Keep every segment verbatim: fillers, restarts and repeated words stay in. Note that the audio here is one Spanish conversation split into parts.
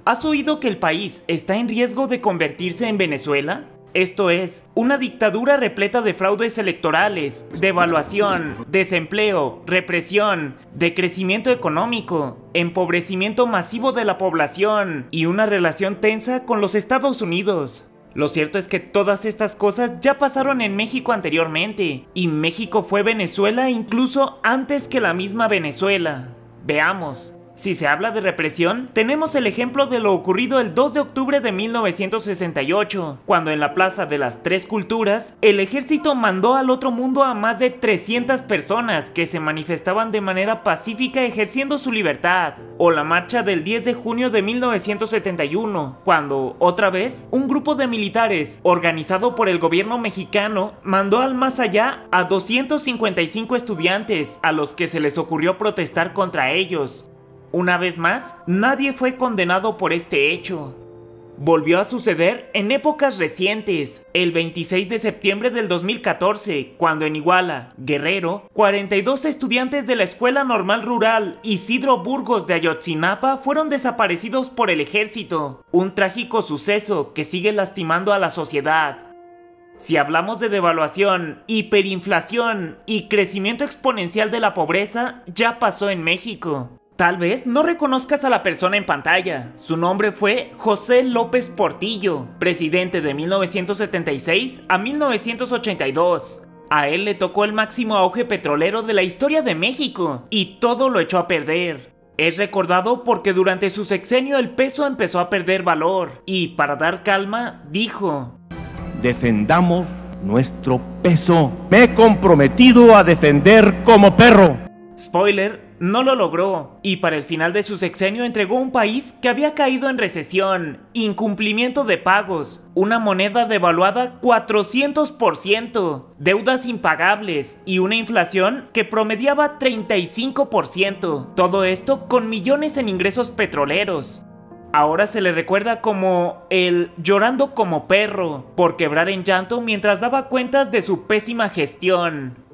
¿Has oído que el país está en riesgo de convertirse en Venezuela? Esto es, una dictadura repleta de fraudes electorales, devaluación, desempleo, represión, decrecimiento económico, empobrecimiento masivo de la población y una relación tensa con los Estados Unidos. Lo cierto es que todas estas cosas ya pasaron en México anteriormente, y México fue Venezuela incluso antes que la misma Venezuela. Veamos. Si se habla de represión, tenemos el ejemplo de lo ocurrido el dos de octubre de mil novecientos sesenta y ocho, cuando en la Plaza de las Tres Culturas, el ejército mandó al otro mundo a más de trescientas personas que se manifestaban de manera pacífica ejerciendo su libertad. O la marcha del diez de junio de mil novecientos setenta y uno, cuando, otra vez, un grupo de militares, organizado por el gobierno mexicano, mandó al más allá a doscientos cincuenta y cinco estudiantes, a los que se les ocurrió protestar contra ellos. Una vez más, nadie fue condenado por este hecho. Volvió a suceder en épocas recientes, el veintiséis de septiembre del dos mil catorce, cuando en Iguala, Guerrero, cuarenta y dos estudiantes de la Escuela Normal Rural Isidro Burgos de Ayotzinapa fueron desaparecidos por el ejército, un trágico suceso que sigue lastimando a la sociedad. Si hablamos de devaluación, hiperinflación y crecimiento exponencial de la pobreza, ya pasó en México. Tal vez no reconozcas a la persona en pantalla. Su nombre fue José López Portillo, presidente de mil novecientos setenta y seis a mil novecientos ochenta y dos. A él le tocó el máximo auge petrolero de la historia de México, y todo lo echó a perder. Es recordado porque durante su sexenio el peso empezó a perder valor, y para dar calma, dijo: defendamos nuestro peso. Me he comprometido a defender como perro. Spoiler, no lo logró, y para el final de su sexenio entregó un país que había caído en recesión, incumplimiento de pagos, una moneda devaluada cuatrocientos por ciento, deudas impagables y una inflación que promediaba treinta y cinco por ciento, todo esto con millones en ingresos petroleros. Ahora se le recuerda como el llorando como perro, por quebrar en llanto mientras daba cuentas de su pésima gestión.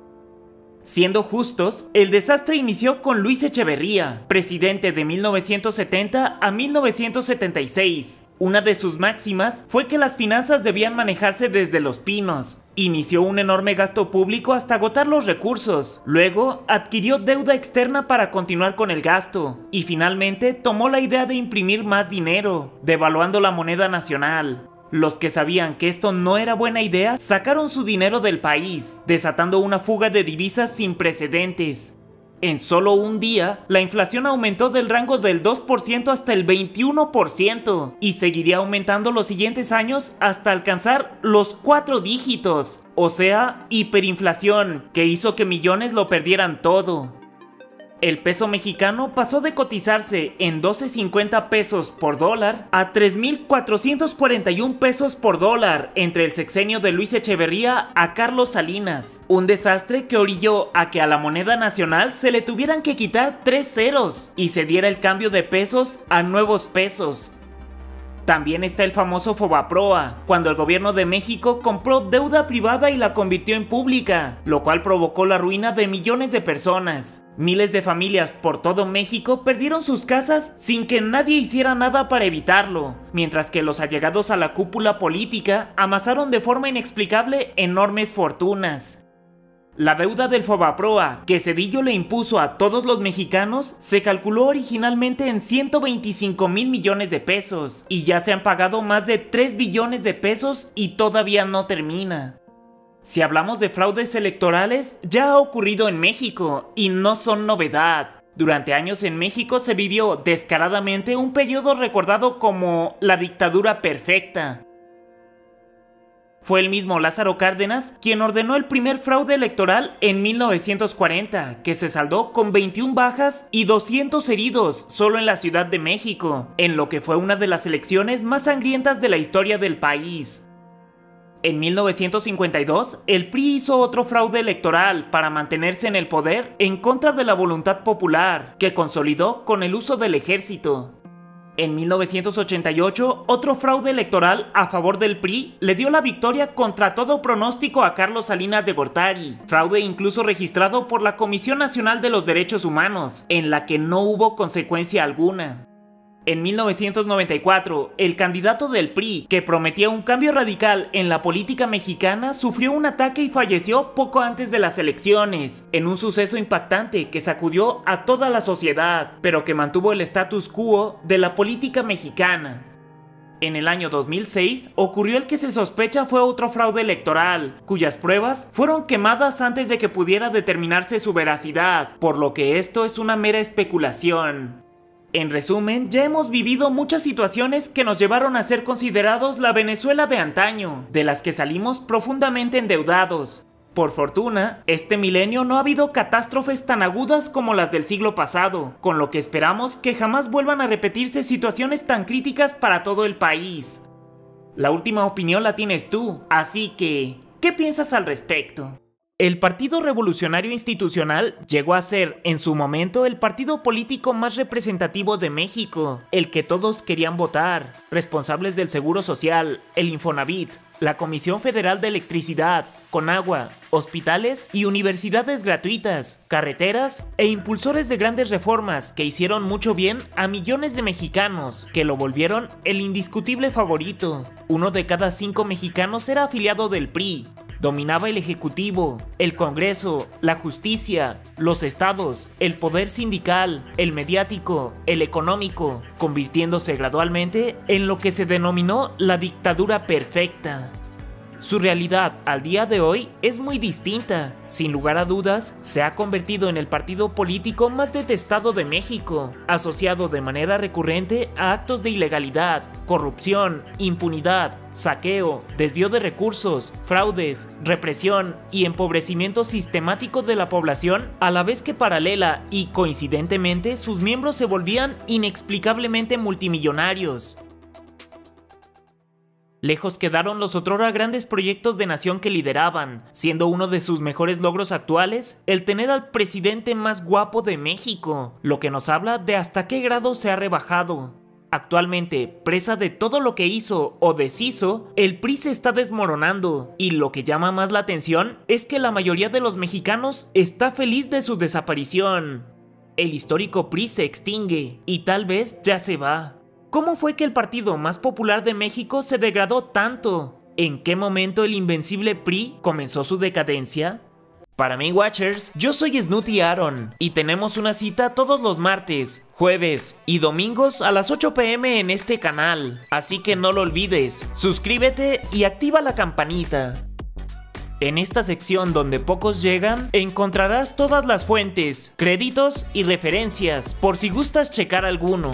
Siendo justos, el desastre inició con Luis Echeverría, presidente de mil novecientos setenta a mil novecientos setenta y seis. Una de sus máximas fue que las finanzas debían manejarse desde los pinos. Inició un enorme gasto público hasta agotar los recursos. Luego, adquirió deuda externa para continuar con el gasto. Y finalmente, tomó la idea de imprimir más dinero, devaluando la moneda nacional. Los que sabían que esto no era buena idea sacaron su dinero del país, desatando una fuga de divisas sin precedentes. En solo un día, la inflación aumentó del rango del dos por ciento hasta el veintiuno por ciento y seguiría aumentando los siguientes años hasta alcanzar los cuatro dígitos, o sea, hiperinflación, que hizo que millones lo perdieran todo. El peso mexicano pasó de cotizarse en doce cincuenta pesos por dólar a tres mil cuatrocientos cuarenta y un pesos por dólar entre el sexenio de Luis Echeverría a Carlos Salinas. Un desastre que orilló a que a la moneda nacional se le tuvieran que quitar tres ceros y se diera el cambio de pesos a nuevos pesos. También está el famoso Fobaproa, cuando el gobierno de México compró deuda privada y la convirtió en pública, lo cual provocó la ruina de millones de personas. Miles de familias por todo México perdieron sus casas sin que nadie hiciera nada para evitarlo, mientras que los allegados a la cúpula política amasaron de forma inexplicable enormes fortunas. La deuda del Fobaproa, que Zedillo le impuso a todos los mexicanos, se calculó originalmente en ciento veinticinco mil millones de pesos, y ya se han pagado más de tres billones de pesos y todavía no termina. Si hablamos de fraudes electorales, ya ha ocurrido en México, y no son novedad. Durante años en México se vivió descaradamente un periodo recordado como la dictadura perfecta. Fue el mismo Lázaro Cárdenas quien ordenó el primer fraude electoral en mil novecientos cuarenta, que se saldó con veintiuna bajas y doscientos heridos solo en la Ciudad de México, en lo que fue una de las elecciones más sangrientas de la historia del país. En mil novecientos cincuenta y dos, el P R I hizo otro fraude electoral para mantenerse en el poder en contra de la voluntad popular, que consolidó con el uso del ejército. En mil novecientos ochenta y ocho, otro fraude electoral a favor del P R I le dio la victoria contra todo pronóstico a Carlos Salinas de Gortari, fraude incluso registrado por la Comisión Nacional de los Derechos Humanos, en la que no hubo consecuencia alguna. En mil novecientos noventa y cuatro, el candidato del P R I, que prometía un cambio radical en la política mexicana, sufrió un ataque y falleció poco antes de las elecciones, en un suceso impactante que sacudió a toda la sociedad, pero que mantuvo el status quo de la política mexicana. En el año dos mil seis, ocurrió el que se sospecha fue otro fraude electoral, cuyas pruebas fueron quemadas antes de que pudiera determinarse su veracidad, por lo que esto es una mera especulación. En resumen, ya hemos vivido muchas situaciones que nos llevaron a ser considerados la Venezuela de antaño, de las que salimos profundamente endeudados. Por fortuna, este milenio no ha habido catástrofes tan agudas como las del siglo pasado, con lo que esperamos que jamás vuelvan a repetirse situaciones tan críticas para todo el país. La última opinión la tienes tú, así que, ¿qué piensas al respecto? El Partido Revolucionario Institucional llegó a ser, en su momento, el partido político más representativo de México, el que todos querían votar, responsables del Seguro Social, el Infonavit, la Comisión Federal de Electricidad, Conagua, hospitales y universidades gratuitas, carreteras e impulsores de grandes reformas que hicieron mucho bien a millones de mexicanos, que lo volvieron el indiscutible favorito. Uno de cada cinco mexicanos era afiliado del P R I. Dominaba el Ejecutivo, el Congreso, la justicia, los estados, el poder sindical, el mediático, el económico, convirtiéndose gradualmente en lo que se denominó la dictadura perfecta. Su realidad al día de hoy es muy distinta. Sin lugar a dudas, se ha convertido en el partido político más detestado de México, asociado de manera recurrente a actos de ilegalidad, corrupción, impunidad, saqueo, desvío de recursos, fraudes, represión y empobrecimiento sistemático de la población, a la vez que paralela y coincidentemente sus miembros se volvían inexplicablemente multimillonarios. Lejos quedaron los otrora grandes proyectos de nación que lideraban, siendo uno de sus mejores logros actuales el tener al presidente más guapo de México, lo que nos habla de hasta qué grado se ha rebajado. Actualmente, presa de todo lo que hizo o deshizo, el P R I se está desmoronando, y lo que llama más la atención es que la mayoría de los mexicanos está feliz de su desaparición. El histórico P R I se extingue, y tal vez ya se va. ¿Cómo fue que el partido más popular de México se degradó tanto? ¿En qué momento el invencible P R I comenzó su decadencia? Para mí, Watchers, yo soy Snooty Aaron y tenemos una cita todos los martes, jueves y domingos a las ocho pe eme en este canal, así que no lo olvides, suscríbete y activa la campanita. En esta sección donde pocos llegan, encontrarás todas las fuentes, créditos y referencias, por si gustas checar alguno.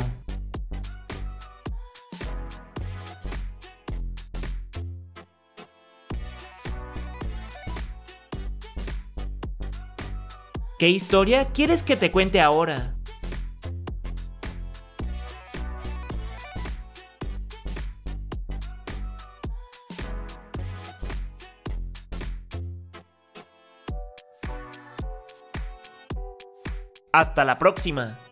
¿Qué historia quieres que te cuente ahora? Hasta la próxima.